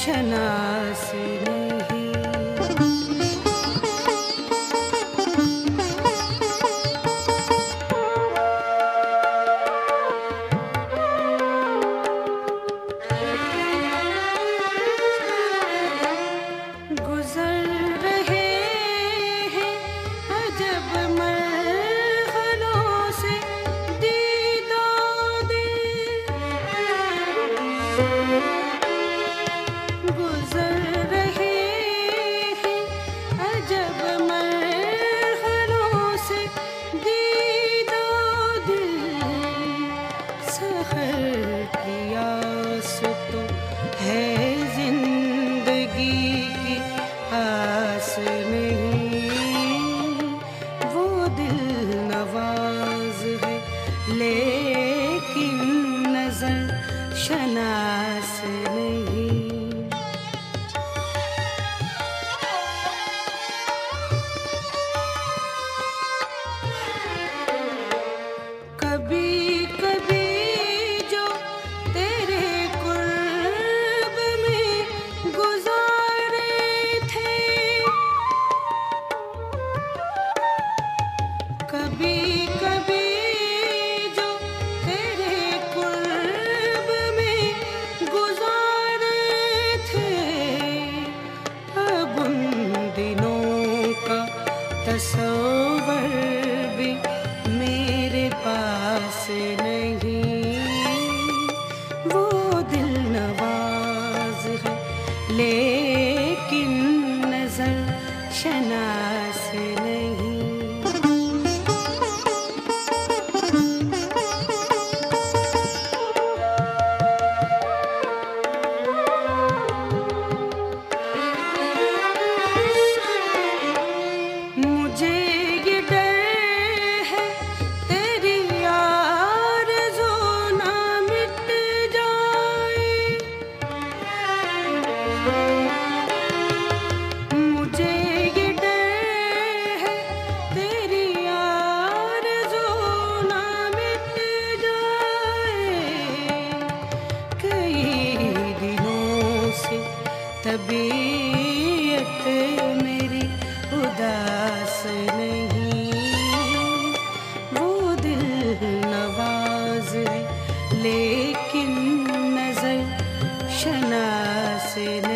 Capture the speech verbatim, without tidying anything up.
शनास नहीं। गुजर रहे हैं अजब मरहलों से दीदा दिल, गुजर रहे हैं अजब मरहलों से दीदा दिल। सहर की आस तो है जिंदगी की आस नहीं, वो दिल नवाज है लेकिन नजर शनास नहीं। कभी कभी जो तेरे कुर्ब में गुजारे थे, कभी कभी जो तेरे कुर्ब में गुजारे थे, अब उन दिनों का तस्वर भी मेरे पास नहीं। वो दिल नवाज है लेकिन नजर शनास नहीं। मुझे ये डर है तेरी आरज़ू ना मिट जाए, मुझे ये डर है तेरी आरज़ू ना मिट जाए। कई दिनों से तबीयत मेरी उदास नहीं, वो दिल नवाज है लेकिन नजर शनास